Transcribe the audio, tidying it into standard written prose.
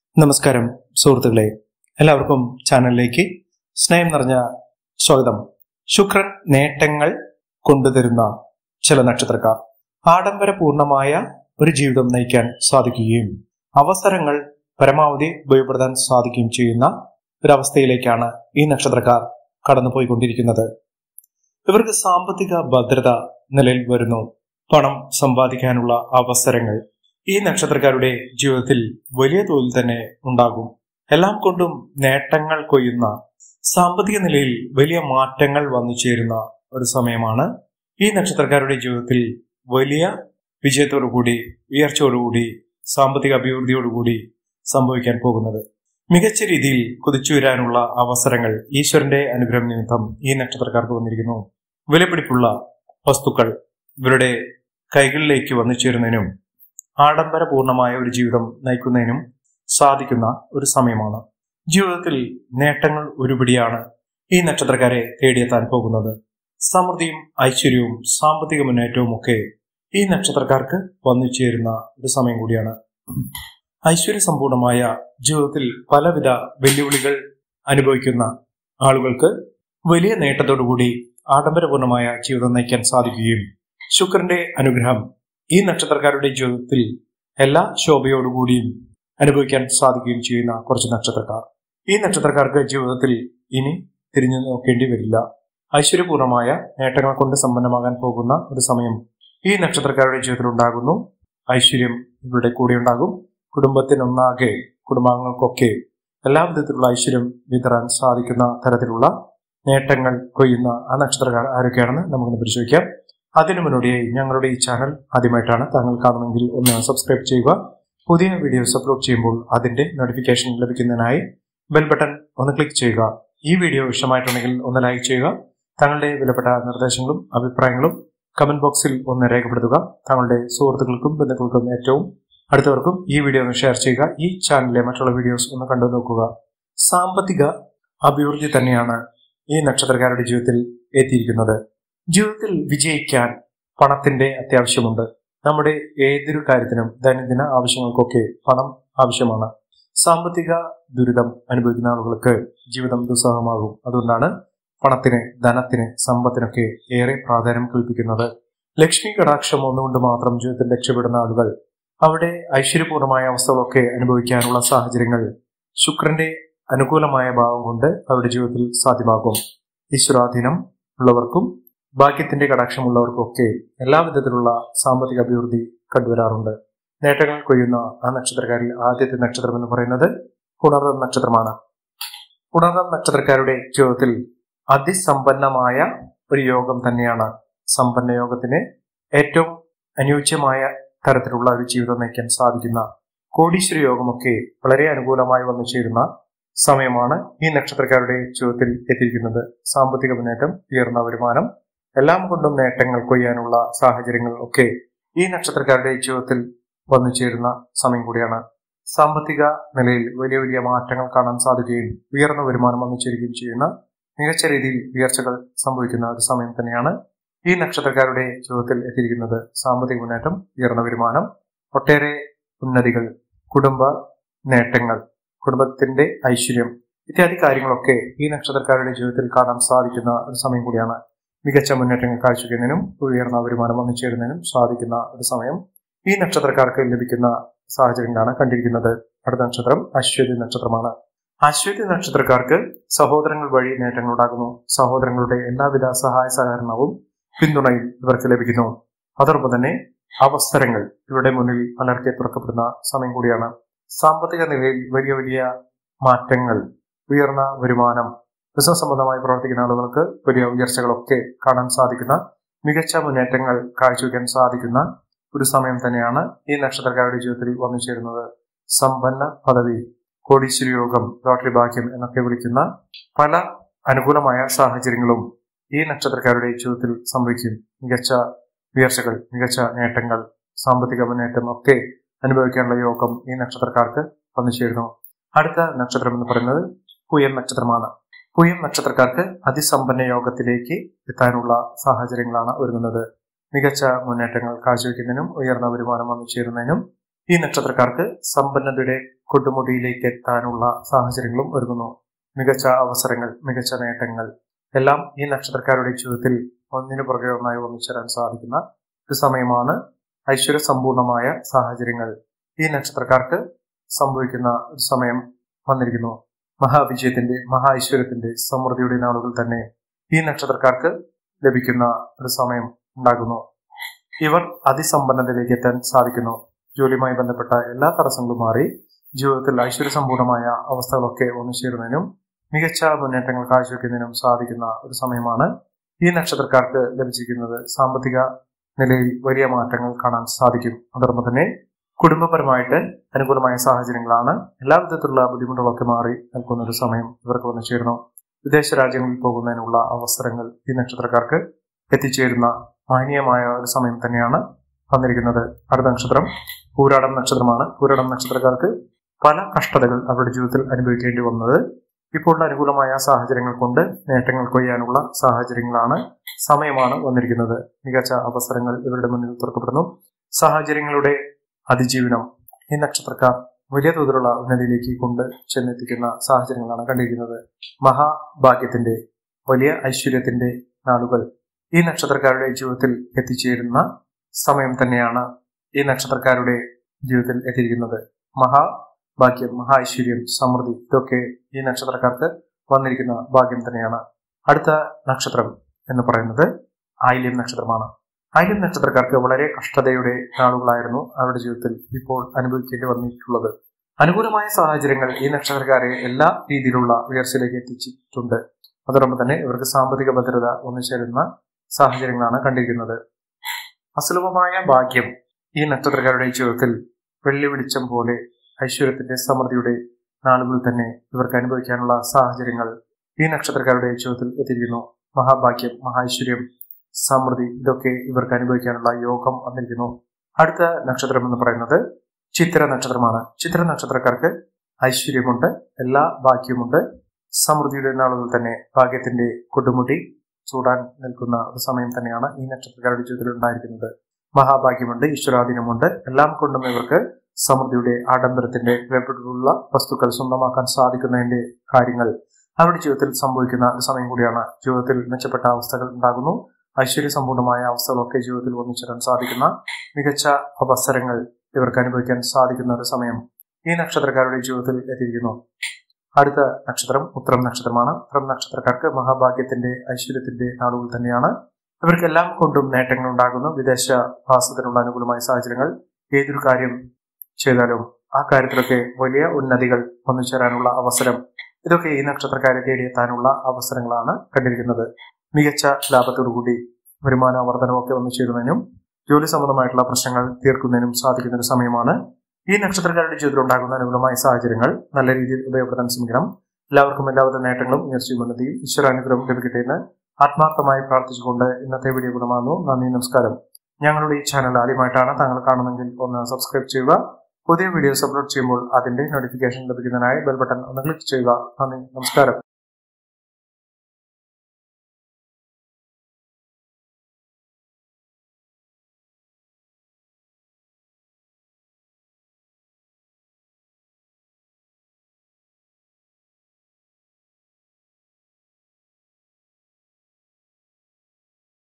നമസ്കാരം സുഹൃത്തുക്കളെ, എല്ലാവർക്കും ചാനലിലേക്ക് സ്നേഹം നിറഞ്ഞ സ്വാഗതം. ശുക്രൻ നേട്ടങ്ങൾ കൊണ്ടുതരുന്ന ചില നക്ഷത്രക്കാർ ആഡംബരപൂർണമായ ഒരു ജീവിതം നയിക്കാൻ സാധിക്കുകയും അവസരങ്ങൾ പരമാവധി ഉപയോഗപ്പെടുത്താൻ സാധിക്കുകയും ചെയ്യുന്ന ഒരവസ്ഥയിലേക്കാണ് ഈ നക്ഷത്രക്കാർ കടന്നുപോയിക്കൊണ്ടിരിക്കുന്നത്. ഇവർക്ക് സാമ്പത്തിക ഭദ്രത നിലയിൽ വരുന്നു. പണം സമ്പാദിക്കാനുള്ള അവസരങ്ങൾ ഈ നക്ഷത്രക്കാരുടെ ജീവിതത്തിൽ വലിയ തോതിൽ തന്നെ ഉണ്ടാകും. എല്ലാം കൊണ്ടും നേട്ടങ്ങൾ കൊയ്യുന്ന, സാമ്പത്തിക നിലയിൽ വലിയ മാറ്റങ്ങൾ വന്നു ചേരുന്ന ഒരു സമയമാണ് ഈ നക്ഷത്രക്കാരുടെ ജീവിതത്തിൽ വലിയ വിജയത്തോടുകൂടി, ഉയർച്ചയോടുകൂടി, സാമ്പത്തിക അഭിവൃദ്ധിയോടുകൂടി സംഭവിക്കാൻ പോകുന്നത്. മികച്ച രീതിയിൽ കുതിച്ചുയരാനുള്ള അവസരങ്ങൾ ഈശ്വരന്റെ അനുഗ്രഹം നിമിത്തം ഈ നക്ഷത്രക്കാർക്ക് വന്നിരിക്കുന്നു. വിലപിടിപ്പുള്ള വസ്തുക്കൾ ഇവരുടെ കൈകളിലേക്ക് വന്നു ചേരുന്നതിനും ആഡംബരപൂർണമായ ഒരു ജീവിതം നയിക്കുന്നതിനും സാധിക്കുന്ന ഒരു സമയമാണ്. ജീവിതത്തിൽ നേട്ടങ്ങൾ ഒരുപിടിയാണ് ഈ നക്ഷത്രക്കാരെ തേടിയെത്താൻ പോകുന്നത്. സമൃദ്ധിയും ഐശ്വര്യവും സാമ്പത്തിക മുന്നേറ്റവും ഒക്കെ ഈ നക്ഷത്രക്കാർക്ക് വന്നു ചേരുന്ന ഒരു സമയം കൂടിയാണ്. ഐശ്വര്യസമ്പൂർണമായ ജീവിതത്തിൽ പലവിധ വെല്ലുവിളികൾ അനുഭവിക്കുന്ന ആളുകൾക്ക് വലിയ നേട്ടത്തോടുകൂടി ആഡംബരപൂർണമായ ജീവിതം നയിക്കാൻ സാധിക്കുകയും ശുക്രന്റെ അനുഗ്രഹം ഈ നക്ഷത്രക്കാരുടെ ജീവിതത്തിൽ എല്ലാ ശോഭയോടുകൂടിയും അനുഭവിക്കാൻ സാധിക്കുകയും ചെയ്യുന്ന കുറച്ച് നക്ഷത്രക്കാർ. ഈ നക്ഷത്രക്കാർക്ക് ജീവിതത്തിൽ ഇനി തിരിഞ്ഞു നോക്കേണ്ടി വരില്ല. ഐശ്വര്യപൂർണമായ നേട്ടങ്ങൾ കൊണ്ട് സമ്പന്നമാകാൻ പോകുന്ന ഒരു സമയം ഈ നക്ഷത്രക്കാരുടെ ജീവിതത്തിൽ ഉണ്ടാകുന്നു. ഐശ്വര്യം ഇവരുടെ കൂടെ ഉണ്ടാകും. കുടുംബത്തിനൊന്നാകെ, കുടുംബാംഗങ്ങൾക്കൊക്കെ എല്ലാ വിധത്തിലുള്ള ഐശ്വര്യം വിതറാൻ സാധിക്കുന്ന തരത്തിലുള്ള നേട്ടങ്ങൾ കൊയ്യുന്ന ആ നക്ഷത്രക്കാർ ആരൊക്കെയാണെന്ന് നമുക്കൊന്ന് പരിശോധിക്കാം. അതിനു മുന്നോടിയായി ഞങ്ങളുടെ ഈ ചാനൽ ആദ്യമായിട്ടാണ് താങ്കൾ കാണുമെങ്കിൽ ഒന്ന് സബ്സ്ക്രൈബ് ചെയ്യുക. പുതിയ വീഡിയോസ് അപ്ലോഡ് ചെയ്യുമ്പോൾ അതിന്റെ നോട്ടിഫിക്കേഷൻ ലഭിക്കുന്നതിനായി ബെൽ ബട്ടൺ ഒന്ന് ക്ലിക്ക് ചെയ്യുക. ഈ വീഡിയോ ഇഷ്ടമായിട്ടുണ്ടെങ്കിൽ ഒന്ന് ലൈക്ക് ചെയ്യുക. താങ്കളുടെ വിലപ്പെട്ട നിർദ്ദേശങ്ങളും അഭിപ്രായങ്ങളും കമന്റ് ബോക്സിൽ ഒന്ന് രേഖപ്പെടുത്തുക. താങ്കളുടെ സുഹൃത്തുക്കൾക്കും ബന്ധുക്കൾക്കും ഏറ്റവും അടുത്തവർക്കും ഈ വീഡിയോ ഒന്ന് ഷെയർ ചെയ്യുക. ഈ ചാനലിലെ മറ്റുള്ള വീഡിയോസ് ഒന്ന് കണ്ടു നോക്കുക. സാമ്പത്തിക അഭിവൃദ്ധി തന്നെയാണ് ഈ നക്ഷത്രക്കാരുടെ ജീവിതത്തിൽ എത്തിയിരിക്കുന്നത്. ജീവിതത്തിൽ വിജയിക്കാൻ പണത്തിന്റെ അത്യാവശ്യമുണ്ട്. നമ്മുടെ ഏതൊരു കാര്യത്തിനും ദൈനംദിന ആവശ്യങ്ങൾക്കൊക്കെ പണം ആവശ്യമാണ്. സാമ്പത്തിക ദുരിതം അനുഭവിക്കുന്ന ആളുകൾക്ക് ജീവിതം ദുസ്സഹമാകും. അതുകൊണ്ടാണ് പണത്തിന്, ധനത്തിന്, സമ്പത്തിനൊക്കെ ഏറെ പ്രാധാന്യം കൽപ്പിക്കുന്നത്. ലക്ഷ്മി കടാക്ഷം ഒന്നുകൊണ്ട് മാത്രം ജീവിതത്തിൽ രക്ഷപ്പെടുന്ന ആളുകൾ അവിടെ ഐശ്വര്യപൂർണമായ അവസ്ഥകളൊക്കെ അനുഭവിക്കാനുള്ള സാഹചര്യങ്ങൾ ശുക്രന്റെ അനുകൂലമായ ഭാവം കൊണ്ട് അവരുടെ ജീവിതത്തിൽ സാധ്യമാകും. ഈശ്വരാധീനം ഉള്ളവർക്കും ഭാഗ്യത്തിന്റെ കടാക്ഷമുള്ളവർക്കൊക്കെ എല്ലാ വിധത്തിലുള്ള സാമ്പത്തിക അഭിവൃദ്ധി കണ്ടുവരാറുണ്ട്. നേട്ടങ്ങൾ കൊയ്യുന്ന ആ നക്ഷത്രക്കാരിൽ ആദ്യത്തെ നക്ഷത്രം എന്ന് പറയുന്നത് പുണർദം നക്ഷത്രമാണ്. പുണർദം നക്ഷത്രക്കാരുടെ ജീവിതത്തിൽ അതിസമ്പന്നമായ ഒരു യോഗം തന്നെയാണ്. സമ്പന്ന യോഗത്തിന് ഏറ്റവും അനുയോജ്യമായ തരത്തിലുള്ള ഒരു ജീവിതം നയിക്കാൻ സാധിക്കുന്ന കോടീശ്വര യോഗമൊക്കെ വളരെ അനുകൂലമായി വന്നു ചേരുന്ന സമയമാണ് ഈ നക്ഷത്രക്കാരുടെ ജീവിതത്തിൽ എത്തിയിരിക്കുന്നത്. സാമ്പത്തിക മുന്നേറ്റം, ഉയർന്ന വരുമാനം, എല്ലാം കൊണ്ടും നേട്ടങ്ങൾ കൊയ്യാനുള്ള സാഹചര്യങ്ങൾ ഒക്കെ ഈ നക്ഷത്രക്കാരുടെ ജീവിതത്തിൽ വന്നു ചേരുന്ന സമയം കൂടിയാണ്. സാമ്പത്തിക നിലയിൽ വലിയ വലിയ മാറ്റങ്ങൾ കാണാൻ സാധിക്കുകയും ഉയർന്ന വരുമാനം വന്നു ചേരുകയും ചെയ്യുന്ന, മികച്ച രീതിയിൽ ഉയർച്ചകൾ സംഭവിക്കുന്ന ഒരു സമയം തന്നെയാണ് ഈ നക്ഷത്രക്കാരുടെ ജീവിതത്തിൽ എത്തിയിരിക്കുന്നത്. സാമ്പത്തിക മുന്നേറ്റം, ഉയർന്ന വരുമാനം, ഒട്ടേറെ ഉന്നതികൾ, കുടുംബ നേട്ടങ്ങൾ, കുടുംബത്തിന്റെ ഐശ്വര്യം ഇത്യാദി കാര്യങ്ങളൊക്കെ ഈ നക്ഷത്രക്കാരുടെ ജീവിതത്തിൽ കാണാൻ സാധിക്കുന്ന ഒരു സമയം കൂടിയാണ്. മികച്ച മുന്നേറ്റങ്ങൾ കാഴ്ചവെക്കുന്നതിനും ഉയർന്ന വരുമാനം വന്നു ചേരുന്നതിനും സാധിക്കുന്ന ഒരു സമയം ഈ നക്ഷത്രക്കാർക്ക് ലഭിക്കുന്ന സാഹചര്യങ്ങളാണ് കണ്ടിരിക്കുന്നത്. അടുത്ത നക്ഷത്രം അശ്വതി നക്ഷത്രമാണ്. അശ്വതി നക്ഷത്രക്കാർക്ക് സഹോദരങ്ങൾ വഴി നേട്ടങ്ങൾ ഉണ്ടാകുന്നു. സഹോദരങ്ങളുടെ എല്ലാവിധ സഹായ സഹകരണവും പിന്തുണയും ഇവർക്ക് ലഭിക്കുന്നു. അതോടൊപ്പം തന്നെ അവസരങ്ങൾ ഇവരുടെ മുന്നിൽ പലർക്കെ തുറക്കപ്പെടുന്ന സമയം കൂടിയാണ്. സാമ്പത്തിക നിലയിൽ വലിയ വലിയ മാറ്റങ്ങൾ, ഉയർന്ന വരുമാനം, ബിസിനസ് സംബന്ധമായി പ്രവർത്തിക്കുന്ന ആളുകൾക്ക് വലിയ ഉയർച്ചകളൊക്കെ കാണാൻ സാധിക്കുന്ന, മികച്ച മുന്നേറ്റങ്ങൾ കാഴ്ചവെക്കാൻ സാധിക്കുന്ന ഒരു സമയം തന്നെയാണ് ഈ നക്ഷത്രക്കാരുടെ ജീവിതത്തിൽ വന്നു ചേരുന്നത്. സമ്പന്ന പദവി, കോടീശ്വര യോഗം, ലോട്ടറി ഭാഗ്യം എന്നൊക്കെ വിളിക്കുന്ന പല അനുകൂലമായ സാഹചര്യങ്ങളും ഈ നക്ഷത്രക്കാരുടെ ജീവിതത്തിൽ സംഭവിക്കും. മികച്ച ഉയർച്ചകൾ, മികച്ച നേട്ടങ്ങൾ, സാമ്പത്തിക മുന്നേറ്റം ഒക്കെ അനുഭവിക്കാനുള്ള യോഗം ഈ നക്ഷത്രക്കാർക്ക് വന്നു ചേരുന്നു. അടുത്ത നക്ഷത്രം എന്ന് പറയുന്നത് പൂയം നക്ഷത്രമാണ്. പൂയം നക്ഷത്രക്കാർക്ക് അതിസമ്പന്ന യോഗത്തിലേക്ക് എത്താനുള്ള സാഹചര്യങ്ങളാണ് ഒരുങ്ങുന്നത്. മികച്ച മുന്നേറ്റങ്ങൾ കാഴ്ചവെക്കുന്നതിനും ഉയർന്ന വരുമാനം വന്നു ചേരുന്നതിനും ഈ നക്ഷത്രക്കാർക്ക് സമ്പന്നതയുടെ കൊടുമുടിയിലേക്ക് എത്താനുള്ള സാഹചര്യങ്ങളും ഒരുങ്ങുന്നു. മികച്ച അവസരങ്ങൾ, മികച്ച നേട്ടങ്ങൾ എല്ലാം ഈ നക്ഷത്രക്കാരുടെ ജീവിതത്തിൽ ഒന്നിനു പുറകെ ഒന്നായി ഒന്നിച്ചേരാൻ സാധിക്കുന്ന ഒരു സമയമാണ്. ഐശ്വര്യസമ്പൂർണമായ സാഹചര്യങ്ങൾ ഈ നക്ഷത്രക്കാർക്ക് സംഭവിക്കുന്ന ഒരു സമയം വന്നിരിക്കുന്നു. മഹാവിജയത്തിന്റെ, മഹാ ഐശ്വര്യത്തിന്റെ, സമൃദ്ധിയുടെ നാളുകൾ തന്നെ ഈ നക്ഷത്രക്കാർക്ക് ലഭിക്കുന്ന ഒരു സമയം ഉണ്ടാകുന്നു. ഇവർ അതിസമ്പന്നതയിലേക്ക് എത്താൻ സാധിക്കുന്നു. ജോലിയുമായി ബന്ധപ്പെട്ട എല്ലാ തടസ്സങ്ങളും മാറി ജീവിതത്തിൽ ഐശ്വര്യസമ്പൂർണമായ അവസ്ഥകളൊക്കെ ഒന്നുചേരുന്നതിനും മികച്ച മുന്നേറ്റങ്ങൾ കാഴ്ചവെക്കുന്നതിനും സാധിക്കുന്ന ഒരു സമയമാണ് ഈ നക്ഷത്രക്കാർക്ക് ലഭിച്ചിരിക്കുന്നത്. സാമ്പത്തിക നിലയിൽ വലിയ മാറ്റങ്ങൾ കാണാൻ സാധിക്കും. അതോടൊപ്പം തന്നെ കുടുംബപരമായിട്ട് അനുകൂലമായ സാഹചര്യങ്ങളാണ്. എല്ലാവിധത്തിലുള്ള ബുദ്ധിമുട്ടുകളൊക്കെ മാറി നിൽക്കുന്ന ഒരു സമയം ഇവർക്ക് വന്നു ചേരുന്നു. വിദേശ രാജ്യങ്ങളിൽ പോകുന്നതിനുള്ള അവസരങ്ങൾ ഈ നക്ഷത്രക്കാർക്ക് എത്തിച്ചേരുന്ന മാന്യമായ ഒരു സമയം തന്നെയാണ് വന്നിരിക്കുന്നത്. അടുത്ത നക്ഷത്രം പൂരാടം നക്ഷത്രമാണ്. പൂരാടം നക്ഷത്രക്കാർക്ക് പല കഷ്ടതകൾ അവരുടെ ജീവിതത്തിൽ അനുഭവിക്കേണ്ടി വന്നത് ഇപ്പോൾ അനുകൂലമായ സാഹചര്യങ്ങൾ കൊണ്ട് നേട്ടങ്ങൾ കൊയ്യാനുള്ള സാഹചര്യങ്ങളാണ്, സമയമാണ് വന്നിരിക്കുന്നത്. മികച്ച അവസരങ്ങൾ ഇവരുടെ മുന്നിൽ തുറക്കപ്പെടുന്നു. സാഹചര്യങ്ങളുടെ അതിജീവനം ഈ നക്ഷത്രക്കാർ വലിയ തോതിലുള്ള ഉന്നതിയിലേക്ക് കൊണ്ട് ചെന്നെത്തിക്കുന്ന സാഹചര്യങ്ങളാണ് കണ്ടിരിക്കുന്നത്. മഹാഭാഗ്യത്തിന്റെ, വലിയ ഐശ്വര്യത്തിന്റെ നാളുകൾ ഈ നക്ഷത്രക്കാരുടെ ജീവിതത്തിൽ എത്തിച്ചേരുന്ന സമയം തന്നെയാണ് ഈ നക്ഷത്രക്കാരുടെ ജീവിതത്തിൽ എത്തിയിരിക്കുന്നത്. മഹാഭാഗ്യം, മഹാ ഐശ്വര്യം, സമൃദ്ധി ഇതൊക്കെ ഈ നക്ഷത്രക്കാർക്ക് വന്നിരിക്കുന്ന ഭാഗ്യം തന്നെയാണ്. അടുത്ത നക്ഷത്രം എന്ന് പറയുന്നത് ആയില്യം നക്ഷത്രമാണ്. ആയില്യം നക്ഷത്രക്കാർക്ക് വളരെ കഷ്ടതയുടെ നാളുകളായിരുന്നു അവരുടെ ജീവിതത്തിൽ ഇപ്പോൾ അനുഭവിക്കേണ്ടി വന്നിട്ടുള്ളത്. അനുകൂലമായ സാഹചര്യങ്ങൾ ഈ നക്ഷത്രക്കാരെ എല്ലാ രീതിയിലുള്ള ഉയർച്ചയിലേക്ക് എത്തിച്ചിട്ടുണ്ട്. അതോടൊപ്പം തന്നെ ഇവർക്ക് സാമ്പത്തിക ഭദ്രത ഒന്നുചേരുന്ന സാഹചര്യങ്ങളാണ് കണ്ടിരിക്കുന്നത്. അസുലഭമായ ഭാഗ്യം ഈ നക്ഷത്രക്കാരുടെ ജീവിതത്തിൽ വെള്ളി വെളിച്ചം പോലെ ഐശ്വര്യത്തിന്റെ, സമൃദ്ധിയുടെ നാളുകൾ തന്നെ ഇവർക്ക് അനുഭവിക്കാനുള്ള സാഹചര്യങ്ങൾ ഈ നക്ഷത്രക്കാരുടെ ജീവിതത്തിൽ എത്തിയിരിക്കുന്നു. മഹാഭാഗ്യം, മഹാഐശ്വര്യം, സമൃദ്ധി ഇതൊക്കെ ഇവർക്ക് അനുഭവിക്കാനുള്ള യോഗം വന്നിരിക്കുന്നു. അടുത്ത നക്ഷത്രം എന്ന് പറയുന്നത് ചിത്തിര നക്ഷത്രമാണ്. ചിത്തിര നക്ഷത്രക്കാർക്ക് ഐശ്വര്യമുണ്ട്, എല്ലാ ഭാഗ്യമുണ്ട്. സമൃദ്ധിയുടെ നാളുകൾ തന്നെ ഭാഗ്യത്തിന്റെ കൊടുമുടി ചൂടാൻ നിൽക്കുന്ന ഒരു സമയം തന്നെയാണ് ഈ നക്ഷത്രക്കാരുടെ ജീവിതത്തിൽ ഉണ്ടായിരിക്കുന്നത്. മഹാഭാഗ്യമുണ്ട്, ഈശ്വരാധീനമുണ്ട്. എല്ലാം കൊണ്ടും ഇവർക്ക് സമൃദ്ധിയുടെ, ആഡംബരത്തിന്റെ, വിലപിടിപ്പുള്ള വസ്തുക്കൾ സ്വന്തമാക്കാൻ സാധിക്കുന്നതിന്റെ കാര്യങ്ങൾ അവരുടെ ജീവിതത്തിൽ സംഭവിക്കുന്ന ഒരു സമയം കൂടിയാണ്. ജീവിതത്തിൽ മെച്ചപ്പെട്ട അവസ്ഥകൾ ഉണ്ടാകുന്നു. ഐശ്വര്യസമ്പൂർണമായ അവസ്ഥകളൊക്കെ ജീവിതത്തിൽ ഒന്നിച്ചേരാൻ സാധിക്കുന്ന മികച്ച അവസരങ്ങൾ ഇവർക്ക് അനുഭവിക്കാൻ സാധിക്കുന്ന ഒരു സമയം ഈ നക്ഷത്രക്കാരുടെ ജീവിതത്തിൽ എത്തിയിരിക്കുന്നു. അടുത്ത നക്ഷത്രം ഉത്രം നക്ഷത്രമാണ്. ഉത്രം നക്ഷത്രക്കാർക്ക് മഹാഭാഗ്യത്തിന്റെ, ഐശ്വര്യത്തിന്റെ നാളുകൾ തന്നെയാണ്. ഇവർക്ക് എല്ലാം കൊണ്ടും നേട്ടങ്ങൾ ഉണ്ടാകുന്നു. വിദേശ വാസത്തിനുള്ള അനുകൂലമായ സാഹചര്യങ്ങൾ, ഏതൊരു കാര്യം ചെയ്താലും ആ കാര്യത്തിലൊക്കെ വലിയ ഉന്നതികൾ വന്നു ചേരാനുള്ള അവസരം, ഇതൊക്കെ ഈ നക്ഷത്രക്കാരെ തേടിയെത്താനുള്ള അവസരങ്ങളാണ് കണ്ടിരിക്കുന്നത്. മികച്ച ലാഭത്തോടുകൂടി വരുമാന വർധനമൊക്കെ വന്നു ചേരുന്നതിനും ജോലി സംബന്ധമായിട്ടുള്ള പ്രശ്നങ്ങൾ തീർക്കുന്നതിനും സാധിക്കുന്ന ഒരു സമയമാണ്. ഈ നക്ഷത്രക്കാരുടെ ജീവിതത്തിൽ ഉണ്ടാകുന്ന അനുകൂലമായ സാഹചര്യങ്ങൾ നല്ല രീതിയിൽ ഉപയോഗപ്പെടുത്താൻ ശ്രമിക്കണം. എല്ലാവർക്കും എല്ലാവിധ നേട്ടങ്ങളും ഉയർച്ചയും ഉന്നതിയും ഈശ്വരാനുഗ്രഹം ലഭിക്കട്ടെ എന്ന് ആത്മാർത്ഥമായി പ്രാർത്ഥിച്ചുകൊണ്ട് ഇന്നത്തെ വീഡിയോ ഗുണമാകുന്നു. നന്ദി, നമസ്കാരം. ഞങ്ങളുടെ ഈ ചാനൽ ആദ്യമായിട്ടാണ് താങ്കൾ കാണുന്നതെങ്കിൽ ഒന്ന് സബ്സ്ക്രൈബ് ചെയ്യുക. പുതിയ വീഡിയോസ് അപ്ലോഡ് ചെയ്യുമ്പോൾ അതിന്റെ നോട്ടിഫിക്കേഷൻ ലഭിക്കുന്നതിനായി ബെൽ ബട്ടൺ ഒന്ന് ക്ലിക്ക് ചെയ്യുക. നന്ദി, നമസ്കാരം.